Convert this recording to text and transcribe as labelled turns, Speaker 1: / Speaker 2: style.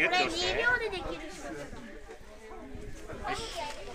Speaker 1: ギュッ
Speaker 2: これ2
Speaker 1: と押して。
Speaker 2: 秒でできる仕事だ。
Speaker 1: よし。